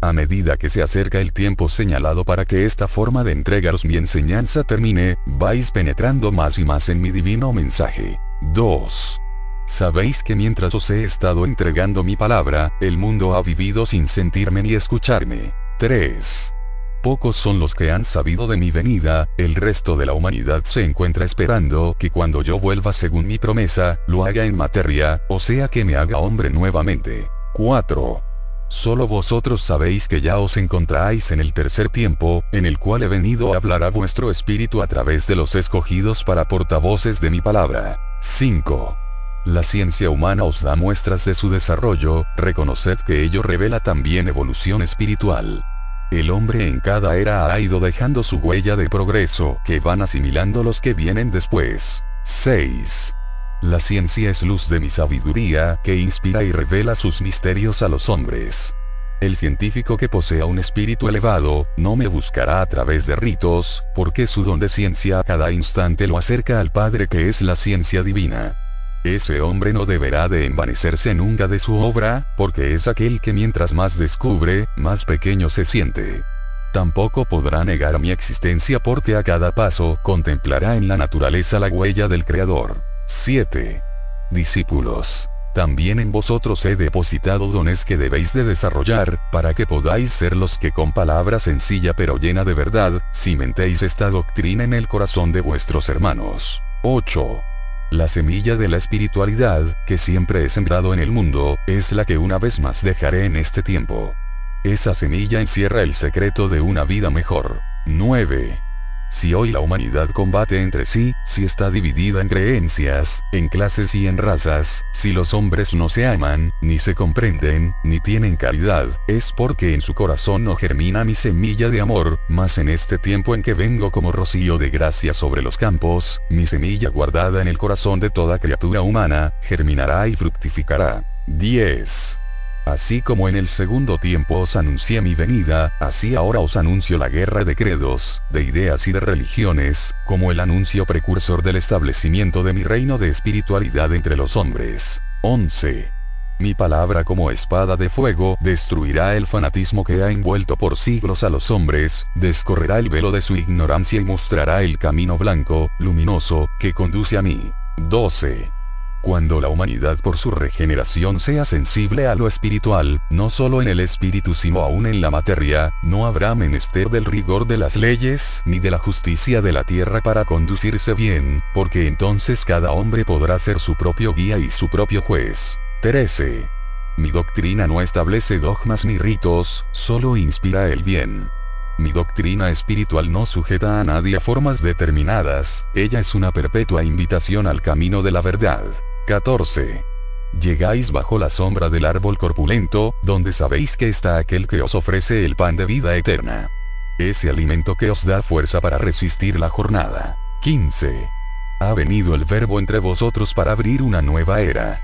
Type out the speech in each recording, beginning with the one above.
A medida que se acerca el tiempo señalado para que esta forma de entregaros mi enseñanza termine, vais penetrando más y más en mi divino mensaje. 2. Sabéis que mientras os he estado entregando mi palabra, el mundo ha vivido sin sentirme ni escucharme. 3. Pocos son los que han sabido de mi venida, el resto de la humanidad se encuentra esperando que cuando yo vuelva según mi promesa, lo haga en materia, o sea que me haga hombre nuevamente. 4. Solo vosotros sabéis que ya os encontráis en el tercer tiempo, en el cual he venido a hablar a vuestro espíritu a través de los escogidos para portavoces de mi palabra. 5. La ciencia humana os da muestras de su desarrollo, reconoced que ello revela también evolución espiritual. El hombre en cada era ha ido dejando su huella de progreso, que van asimilando los que vienen después. 6. La ciencia es luz de mi sabiduría, que inspira y revela sus misterios a los hombres. El científico que posea un espíritu elevado, no me buscará a través de ritos, porque su don de ciencia a cada instante lo acerca al Padre que es la ciencia divina. Ese hombre no deberá de envanecerse nunca de su obra, porque es aquel que mientras más descubre, más pequeño se siente. Tampoco podrá negar mi existencia porque a cada paso contemplará en la naturaleza la huella del Creador. 7. Discípulos. También en vosotros he depositado dones que debéis de desarrollar, para que podáis ser los que con palabra sencilla pero llena de verdad, cimentéis esta doctrina en el corazón de vuestros hermanos. 8. La semilla de la espiritualidad, que siempre he sembrado en el mundo, es la que una vez más dejaré en este tiempo. Esa semilla encierra el secreto de una vida mejor. 9. Si hoy la humanidad combate entre sí, si está dividida en creencias, en clases y en razas, si los hombres no se aman, ni se comprenden, ni tienen caridad, es porque en su corazón no germina mi semilla de amor, mas en este tiempo en que vengo como rocío de gracia sobre los campos, mi semilla guardada en el corazón de toda criatura humana, germinará y fructificará. 10. Así como en el segundo tiempo os anuncié mi venida, así ahora os anuncio la guerra de credos, de ideas y de religiones, como el anuncio precursor del establecimiento de mi reino de espiritualidad entre los hombres. 11. Mi palabra como espada de fuego destruirá el fanatismo que ha envuelto por siglos a los hombres, descorrerá el velo de su ignorancia y mostrará el camino blanco, luminoso, que conduce a mí. 12. Cuando la humanidad por su regeneración sea sensible a lo espiritual, no solo en el espíritu sino aún en la materia, no habrá menester del rigor de las leyes ni de la justicia de la tierra para conducirse bien, porque entonces cada hombre podrá ser su propio guía y su propio juez. 13. Mi doctrina no establece dogmas ni ritos, solo inspira el bien. Mi doctrina espiritual no sujeta a nadie a formas determinadas, ella es una perpetua invitación al camino de la verdad. 14. Llegáis bajo la sombra del árbol corpulento, donde sabéis que está aquel que os ofrece el pan de vida eterna. Ese alimento que os da fuerza para resistir la jornada. 15. Ha venido el Verbo entre vosotros para abrir una nueva era.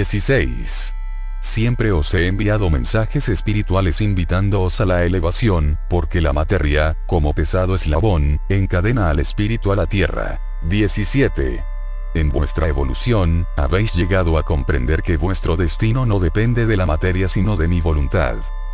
16. Siempre os he enviado mensajes espirituales invitándoos a la elevación, porque la materia, como pesado eslabón, encadena al espíritu a la tierra. 17. En vuestra evolución, habéis llegado a comprender que vuestro destino no depende de la materia sino de mi voluntad.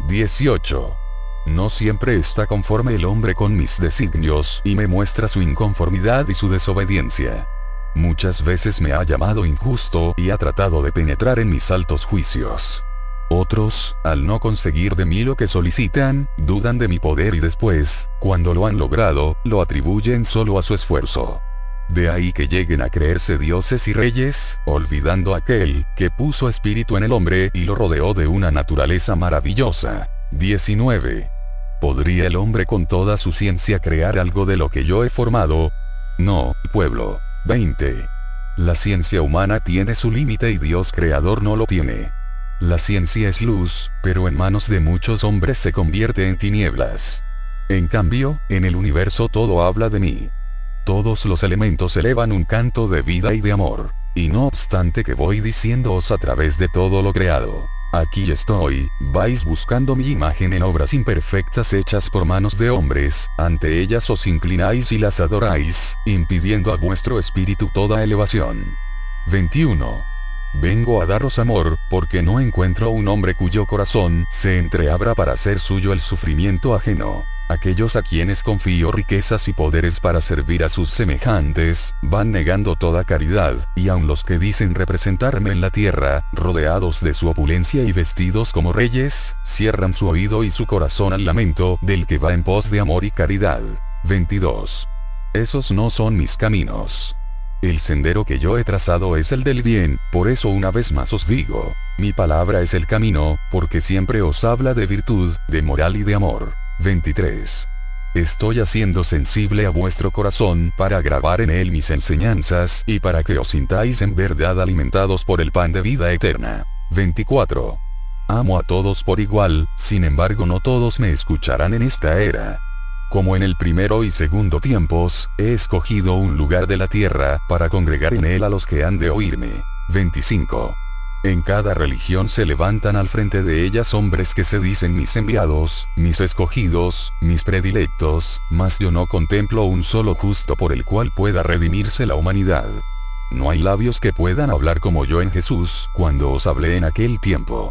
18. No siempre está conforme el hombre con mis designios y me muestra su inconformidad y su desobediencia. Muchas veces me ha llamado injusto y ha tratado de penetrar en mis altos juicios. Otros, al no conseguir de mí lo que solicitan, dudan de mi poder y después, cuando lo han logrado, lo atribuyen solo a su esfuerzo. De ahí que lleguen a creerse dioses y reyes, olvidando a aquel, que puso espíritu en el hombre y lo rodeó de una naturaleza maravillosa. 19. ¿Podría el hombre con toda su ciencia crear algo de lo que yo he formado? No, pueblo. 20. La ciencia humana tiene su límite y Dios creador no lo tiene. La ciencia es luz, pero en manos de muchos hombres se convierte en tinieblas. En cambio, en el universo todo habla de mí. Todos los elementos elevan un canto de vida y de amor. Y no obstante que voy diciéndoos a través de todo lo creado: aquí estoy, vais buscando mi imagen en obras imperfectas hechas por manos de hombres, ante ellas os inclináis y las adoráis, impidiendo a vuestro espíritu toda elevación. 21. Vengo a daros amor, porque no encuentro un hombre cuyo corazón se entreabra para hacer suyo el sufrimiento ajeno. Aquellos a quienes confío riquezas y poderes para servir a sus semejantes, van negando toda caridad, y aun los que dicen representarme en la tierra, rodeados de su opulencia y vestidos como reyes, cierran su oído y su corazón al lamento del que va en pos de amor y caridad. 22. Esos no son mis caminos. El sendero que yo he trazado es el del bien, por eso una vez más os digo, mi palabra es el camino, porque siempre os habla de virtud, de moral y de amor. 23. Estoy haciendo sensible a vuestro corazón para grabar en él mis enseñanzas y para que os sintáis en verdad alimentados por el pan de vida eterna. 24. Amo a todos por igual, sin embargo no todos me escucharán en esta era. Como en el primero y segundo tiempos, he escogido un lugar de la tierra para congregar en él a los que han de oírme. 25. En cada religión se levantan al frente de ellas hombres que se dicen mis enviados, mis escogidos, mis predilectos, mas yo no contemplo un solo justo por el cual pueda redimirse la humanidad. No hay labios que puedan hablar como yo en Jesús, cuando os hablé en aquel tiempo.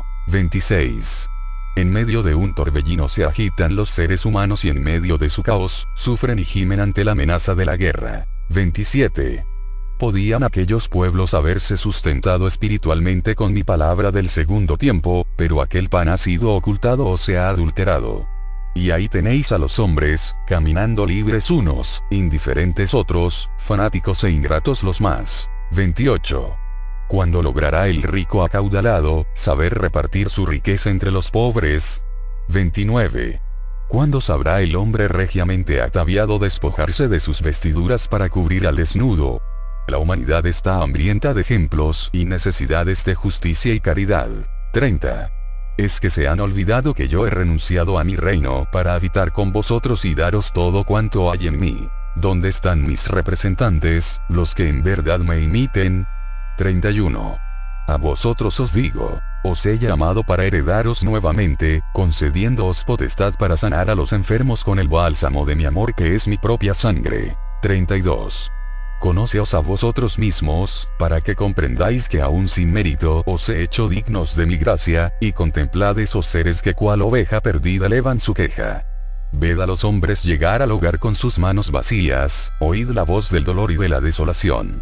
26. En medio de un torbellino se agitan los seres humanos y en medio de su caos, sufren y gimen ante la amenaza de la guerra. 27. ¿Podían aquellos pueblos haberse sustentado espiritualmente con mi palabra del segundo tiempo, pero aquel pan ha sido ocultado o se ha adulterado? Y ahí tenéis a los hombres, caminando libres unos, indiferentes otros, fanáticos e ingratos los más. 28. ¿Cuándo logrará el rico acaudalado saber repartir su riqueza entre los pobres? 29. ¿Cuándo sabrá el hombre regiamente ataviado despojarse de sus vestiduras para cubrir al desnudo? La humanidad está hambrienta de ejemplos y necesidades de justicia y caridad. 30. ¿Es que se han olvidado que yo he renunciado a mi reino para habitar con vosotros y daros todo cuanto hay en mí? ¿Dónde están mis representantes, los que en verdad me imiten? 31. A vosotros os digo, os he llamado para heredaros nuevamente, concediéndoos potestad para sanar a los enfermos con el bálsamo de mi amor que es mi propia sangre. 32. Conóceos a vosotros mismos, para que comprendáis que aún sin mérito os he hecho dignos de mi gracia, y contemplad esos seres que cual oveja perdida elevan su queja. Ved a los hombres llegar al hogar con sus manos vacías, oíd la voz del dolor y de la desolación.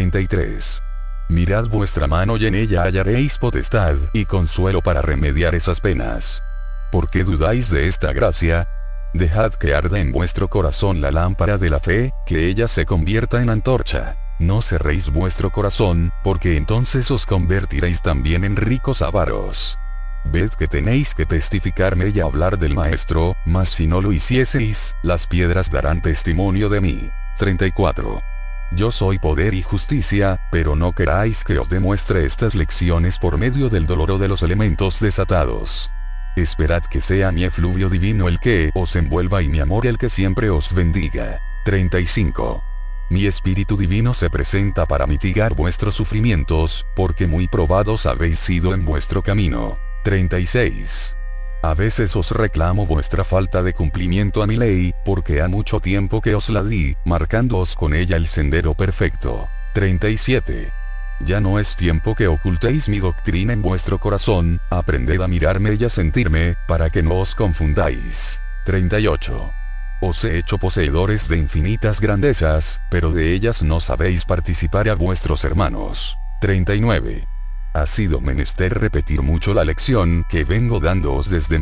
33. Mirad vuestra mano y en ella hallaréis potestad y consuelo para remediar esas penas. ¿Por qué dudáis de esta gracia? Dejad que arda en vuestro corazón la lámpara de la fe, que ella se convierta en antorcha. No cerréis vuestro corazón, porque entonces os convertiréis también en ricos avaros. Ved que tenéis que testificarme y hablar del Maestro, mas si no lo hicieseis, las piedras darán testimonio de mí. 34. Yo soy poder y justicia, pero no queráis que os demuestre estas lecciones por medio del dolor o de los elementos desatados. Esperad que sea mi efluvio divino el que os envuelva y mi amor el que siempre os bendiga. 35. Mi espíritu divino se presenta para mitigar vuestros sufrimientos, porque muy probados habéis sido en vuestro camino. 36. A veces os reclamo vuestra falta de cumplimiento a mi ley, porque ha mucho tiempo que os la di, marcándoos con ella el sendero perfecto. 37. Ya no es tiempo que ocultéis mi doctrina en vuestro corazón, aprended a mirarme y a sentirme, para que no os confundáis. 38. Os he hecho poseedores de infinitas grandezas, pero de ellas no sabéis participar a vuestros hermanos. 39. Ha sido menester repetir mucho la lección que vengo dándoos desde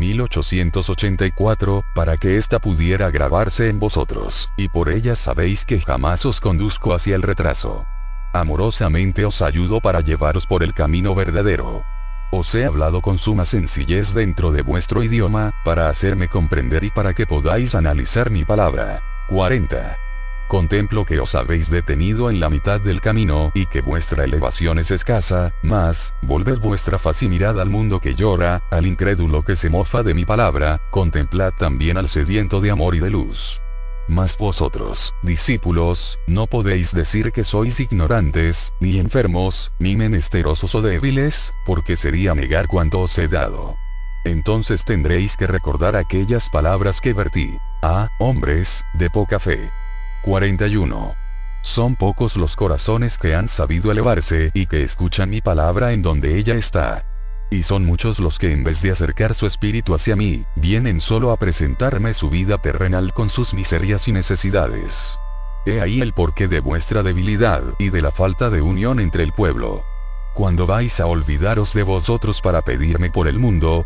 1884, para que ésta pudiera grabarse en vosotros, y por ella sabéis que jamás os conduzco hacia el retraso. Amorosamente os ayudo para llevaros por el camino verdadero. Os he hablado con suma sencillez dentro de vuestro idioma, para hacerme comprender y para que podáis analizar mi palabra. 40. Contemplo que os habéis detenido en la mitad del camino y que vuestra elevación es escasa, mas, volved vuestra faz y mirad al mundo que llora, al incrédulo que se mofa de mi palabra, contemplad también al sediento de amor y de luz. Mas vosotros, discípulos, no podéis decir que sois ignorantes, ni enfermos, ni menesterosos o débiles, porque sería negar cuanto os he dado. Entonces tendréis que recordar aquellas palabras que vertí. Hombres, de poca fe. 41. Son pocos los corazones que han sabido elevarse y que escuchan mi palabra en donde ella está. Y son muchos los que en vez de acercar su espíritu hacia mí, vienen solo a presentarme su vida terrenal con sus miserias y necesidades. He ahí el porqué de vuestra debilidad y de la falta de unión entre el pueblo. Cuando vais a olvidaros de vosotros para pedirme por el mundo.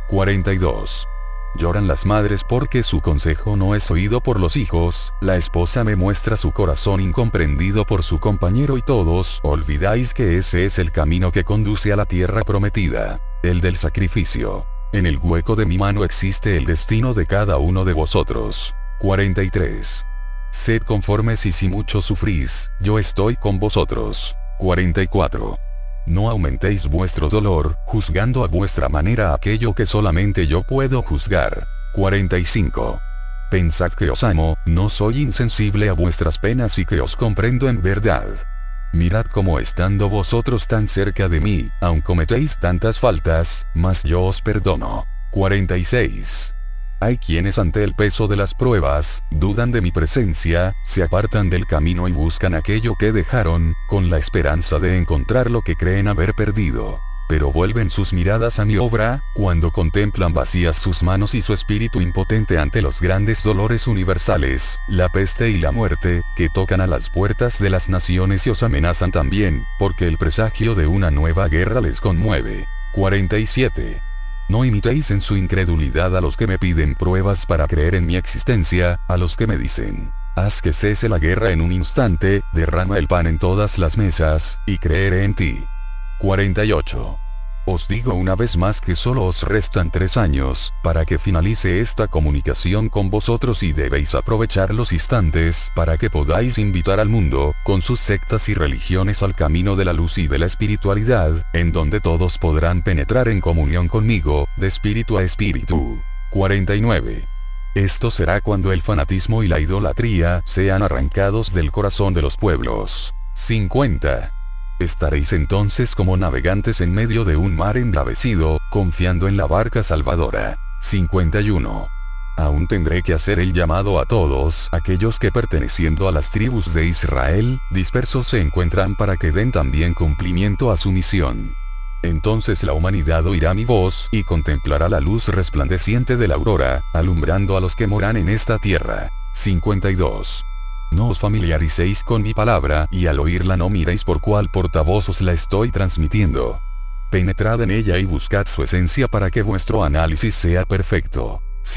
42. Lloran las madres porque su consejo no es oído por los hijos, la esposa me muestra su corazón incomprendido por su compañero y todos olvidáis que ese es el camino que conduce a la tierra prometida, el del sacrificio. En el hueco de mi mano existe el destino de cada uno de vosotros. 43. Sed conformes y si mucho sufrís, yo estoy con vosotros. 44. No aumentéis vuestro dolor, juzgando a vuestra manera aquello que solamente yo puedo juzgar. 45. Pensad que os amo, no soy insensible a vuestras penas y que os comprendo en verdad. Mirad cómo estando vosotros tan cerca de mí, aun cometéis tantas faltas, mas yo os perdono. 46. Hay quienes ante el peso de las pruebas, dudan de mi presencia, se apartan del camino y buscan aquello que dejaron, con la esperanza de encontrar lo que creen haber perdido. Pero vuelven sus miradas a mi obra, cuando contemplan vacías sus manos y su espíritu impotente ante los grandes dolores universales, la peste y la muerte, que tocan a las puertas de las naciones y os amenazan también, porque el presagio de una nueva guerra les conmueve. 47. No imitéis en su incredulidad a los que me piden pruebas para creer en mi existencia, a los que me dicen, haz que cese la guerra en un instante, derrama el pan en todas las mesas, y creeré en ti. 48. Os digo una vez más que solo os restan 3 años, para que finalice esta comunicación con vosotros y debéis aprovechar los instantes para que podáis invitar al mundo, con sus sectas y religiones al camino de la luz y de la espiritualidad, en donde todos podrán penetrar en comunión conmigo, de espíritu a espíritu. 49. Esto será cuando el fanatismo y la idolatría sean arrancados del corazón de los pueblos. 50. Estaréis entonces como navegantes en medio de un mar embravecido, confiando en la barca salvadora. 51. Aún tendré que hacer el llamado a todos aquellos que perteneciendo a las tribus de Israel, dispersos se encuentran para que den también cumplimiento a su misión. Entonces la humanidad oirá mi voz y contemplará la luz resplandeciente de la aurora, alumbrando a los que moran en esta tierra. 52. No os familiaricéis con mi palabra y al oírla no miréis por cuál portavoz os la estoy transmitiendo. Penetrad en ella y buscad su esencia para que vuestro análisis sea perfecto.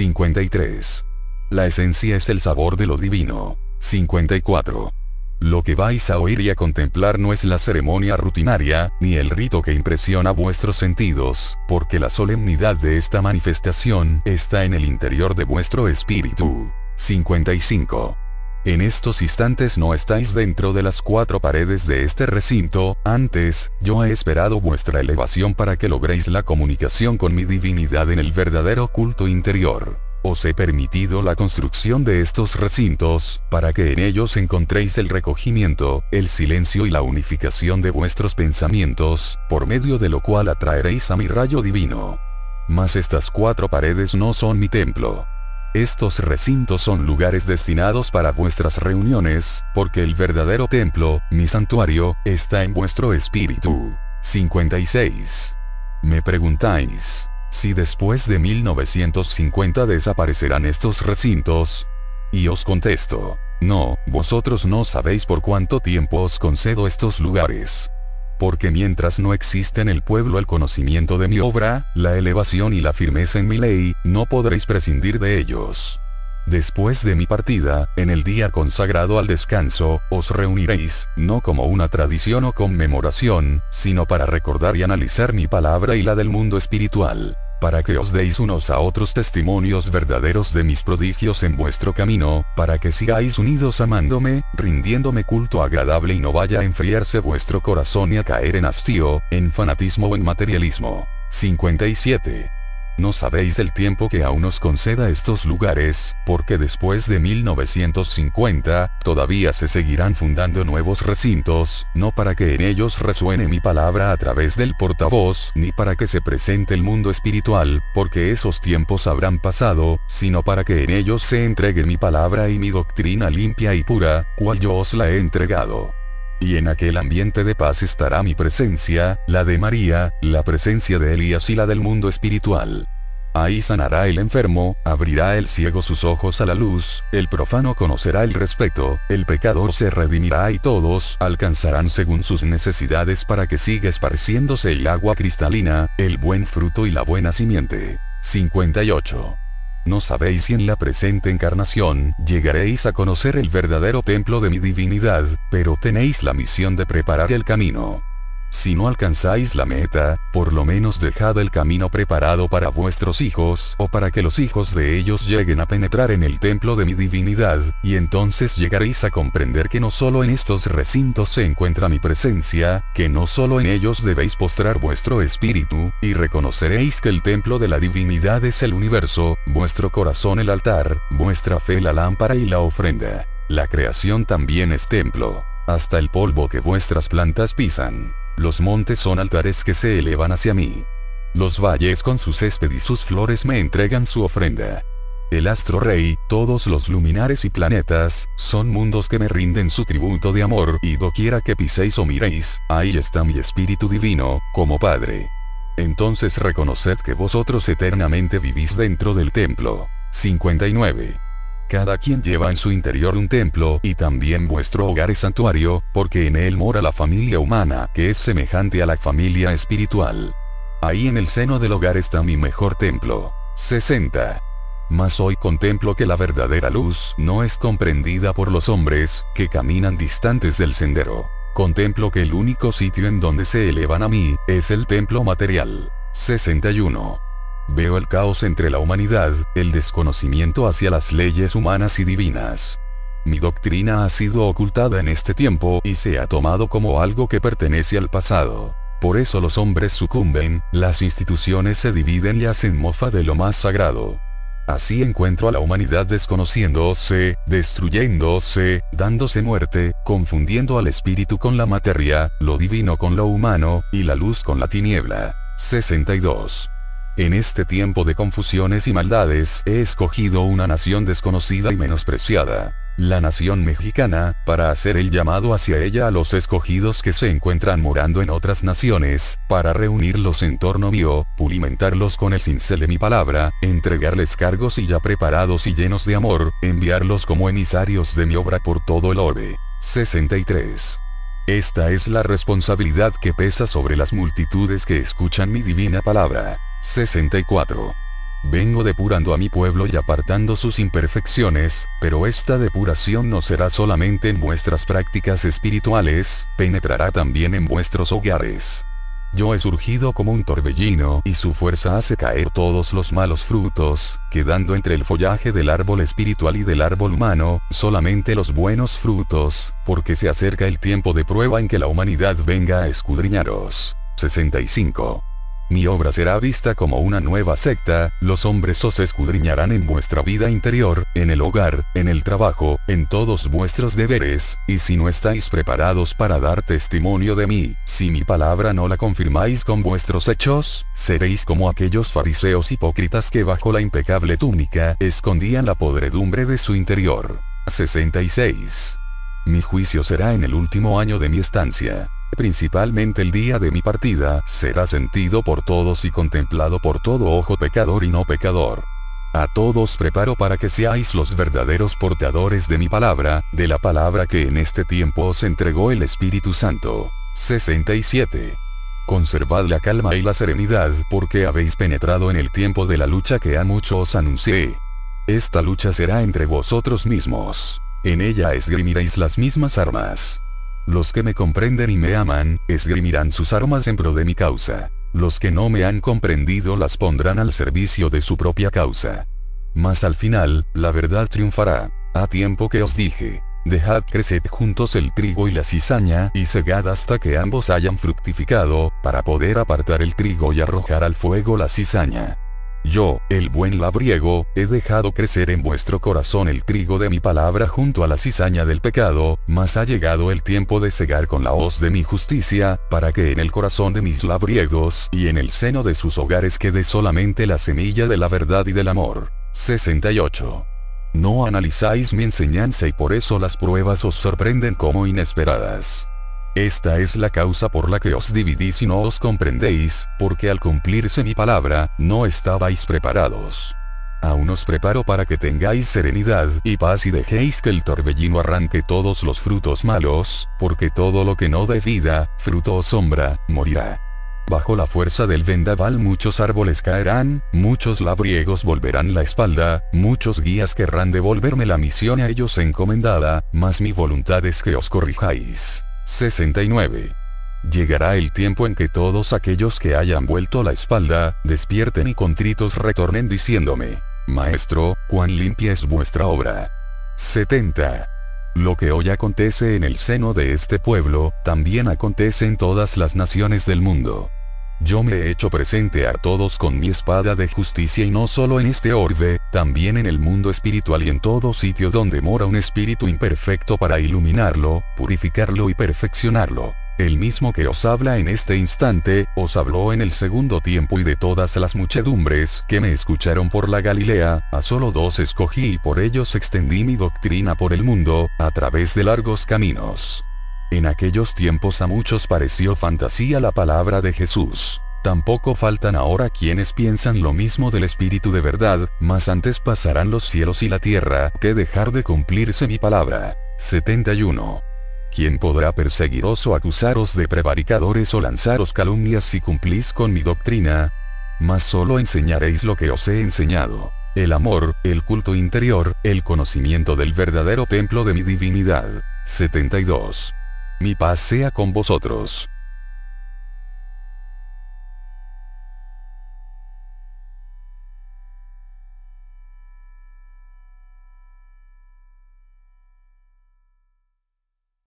53. La esencia es el sabor de lo divino. 54. Lo que vais a oír y a contemplar no es la ceremonia rutinaria, ni el rito que impresiona vuestros sentidos, porque la solemnidad de esta manifestación está en el interior de vuestro espíritu. 55. En estos instantes no estáis dentro de las 4 paredes de este recinto, antes, yo he esperado vuestra elevación para que logréis la comunicación con mi divinidad en el verdadero culto interior. Os he permitido la construcción de estos recintos, para que en ellos encontréis el recogimiento, el silencio y la unificación de vuestros pensamientos, por medio de lo cual atraeréis a mi rayo divino. Mas estas 4 paredes no son mi templo. Estos recintos son lugares destinados para vuestras reuniones, porque el verdadero templo, mi santuario, está en vuestro espíritu. 56. Me preguntáis, si después de 1950 desaparecerán estos recintos. Y os contesto, no, vosotros no sabéis por cuánto tiempo os concedo estos lugares. Porque mientras no existe en el pueblo el conocimiento de mi obra, la elevación y la firmeza en mi ley, no podréis prescindir de ellos. Después de mi partida, en el día consagrado al descanso, os reuniréis, no como una tradición o conmemoración, sino para recordar y analizar mi palabra y la del mundo espiritual, para que os deis unos a otros testimonios verdaderos de mis prodigios en vuestro camino, para que sigáis unidos amándome, rindiéndome culto agradable y no vaya a enfriarse vuestro corazón y a caer en hastío, en fanatismo o en materialismo. 57. No sabéis el tiempo que aún os conceda estos lugares, porque después de 1950, todavía se seguirán fundando nuevos recintos, no para que en ellos resuene mi palabra a través del portavoz, ni para que se presente el mundo espiritual, porque esos tiempos habrán pasado, sino para que en ellos se entregue mi palabra y mi doctrina limpia y pura, cual yo os la he entregado. Y en aquel ambiente de paz estará mi presencia, la de María, la presencia de Elías y la del mundo espiritual. Ahí sanará el enfermo, abrirá el ciego sus ojos a la luz, el profano conocerá el respeto, el pecador se redimirá y todos alcanzarán según sus necesidades para que siga esparciéndose el agua cristalina, el buen fruto y la buena simiente. 58. No sabéis si en la presente encarnación llegaréis a conocer el verdadero templo de mi divinidad, pero tenéis la misión de preparar el camino. Si no alcanzáis la meta, por lo menos dejad el camino preparado para vuestros hijos, o para que los hijos de ellos lleguen a penetrar en el templo de mi divinidad, y entonces llegaréis a comprender que no solo en estos recintos se encuentra mi presencia, que no solo en ellos debéis postrar vuestro espíritu, y reconoceréis que el templo de la divinidad es el universo, vuestro corazón el altar, vuestra fe la lámpara y la ofrenda. La creación también es templo, hasta el polvo que vuestras plantas pisan. Los montes son altares que se elevan hacia mí. Los valles con su césped y sus flores me entregan su ofrenda. El astro rey, todos los luminares y planetas, son mundos que me rinden su tributo de amor, y doquiera que piséis o miréis, ahí está mi espíritu divino, como Padre. Entonces reconoced que vosotros eternamente vivís dentro del templo. 59. Cada quien lleva en su interior un templo, y también vuestro hogar es santuario, porque en él mora la familia humana, que es semejante a la familia espiritual. Ahí en el seno del hogar está mi mejor templo. 60. Mas hoy contemplo que la verdadera luz no es comprendida por los hombres, que caminan distantes del sendero. Contemplo que el único sitio en donde se elevan a mí, es el templo material. 61. Veo el caos entre la humanidad, el desconocimiento hacia las leyes humanas y divinas. Mi doctrina ha sido ocultada en este tiempo y se ha tomado como algo que pertenece al pasado. Por eso los hombres sucumben, las instituciones se dividen y hacen mofa de lo más sagrado. Así encuentro a la humanidad desconociéndose, destruyéndose, dándose muerte, confundiendo al espíritu con la materia, lo divino con lo humano, y la luz con la tiniebla. 62. En este tiempo de confusiones y maldades, he escogido una nación desconocida y menospreciada. La nación mexicana, para hacer el llamado hacia ella a los escogidos que se encuentran morando en otras naciones, para reunirlos en torno mío, pulimentarlos con el cincel de mi palabra, entregarles cargos y ya preparados y llenos de amor, enviarlos como emisarios de mi obra por todo el orbe. 63. Esta es la responsabilidad que pesa sobre las multitudes que escuchan mi divina palabra. 64. Vengo depurando a mi pueblo y apartando sus imperfecciones, pero esta depuración no será solamente en vuestras prácticas espirituales, penetrará también en vuestros hogares. Yo he surgido como un torbellino y su fuerza hace caer todos los malos frutos, quedando entre el follaje del árbol espiritual y del árbol humano, solamente los buenos frutos, porque se acerca el tiempo de prueba en que la humanidad venga a escudriñaros. 65. Mi obra será vista como una nueva secta, los hombres os escudriñarán en vuestra vida interior, en el hogar, en el trabajo, en todos vuestros deberes, y si no estáis preparados para dar testimonio de mí, si mi palabra no la confirmáis con vuestros hechos, seréis como aquellos fariseos hipócritas que bajo la impecable túnica, escondían la podredumbre de su interior. 66. Mi juicio será en el último año de mi estancia. Principalmente el día de mi partida, será sentido por todos y contemplado por todo ojo pecador y no pecador. A todos preparo para que seáis los verdaderos portadores de mi palabra, de la palabra que en este tiempo os entregó el Espíritu Santo. 67. Conservad la calma y la serenidad porque habéis penetrado en el tiempo de la lucha que a mucho os anuncié. Esta lucha será entre vosotros mismos. En ella esgrimiréis las mismas armas. Los que me comprenden y me aman, esgrimirán sus armas en pro de mi causa. Los que no me han comprendido las pondrán al servicio de su propia causa. Mas al final, la verdad triunfará. A tiempo que os dije, dejad crecer juntos el trigo y la cizaña y segad hasta que ambos hayan fructificado, para poder apartar el trigo y arrojar al fuego la cizaña. Yo, el buen labriego, he dejado crecer en vuestro corazón el trigo de mi palabra junto a la cizaña del pecado, mas ha llegado el tiempo de cegar con la hoz de mi justicia, para que en el corazón de mis labriegos y en el seno de sus hogares quede solamente la semilla de la verdad y del amor. 68. No analizáis mi enseñanza y por eso las pruebas os sorprenden como inesperadas. Esta es la causa por la que os dividís y no os comprendéis, porque al cumplirse mi palabra, no estabais preparados. Aún os preparo para que tengáis serenidad y paz y dejéis que el torbellino arranque todos los frutos malos, porque todo lo que no dé vida, fruto o sombra, morirá. Bajo la fuerza del vendaval muchos árboles caerán, muchos labriegos volverán la espalda, muchos guías querrán devolverme la misión a ellos encomendada, mas mi voluntad es que os corrijáis. 69. Llegará el tiempo en que todos aquellos que hayan vuelto la espalda, despierten y contritos retornen diciéndome: Maestro, cuán limpia es vuestra obra. 70. Lo que hoy acontece en el seno de este pueblo, también acontece en todas las naciones del mundo. Yo me he hecho presente a todos con mi espada de justicia y no solo en este orbe, también en el mundo espiritual y en todo sitio donde mora un espíritu imperfecto para iluminarlo, purificarlo y perfeccionarlo. El mismo que os habla en este instante, os habló en el segundo tiempo y de todas las muchedumbres que me escucharon por la Galilea, a solo 2 escogí y por ellos extendí mi doctrina por el mundo, a través de largos caminos. En aquellos tiempos a muchos pareció fantasía la palabra de Jesús. Tampoco faltan ahora quienes piensan lo mismo del Espíritu de verdad, mas antes pasarán los cielos y la tierra que dejar de cumplirse mi palabra. 71. ¿Quién podrá perseguiros o acusaros de prevaricadores o lanzaros calumnias si cumplís con mi doctrina? Mas solo enseñaréis lo que os he enseñado: el amor, el culto interior, el conocimiento del verdadero templo de mi divinidad. 72. Mi paz sea con vosotros.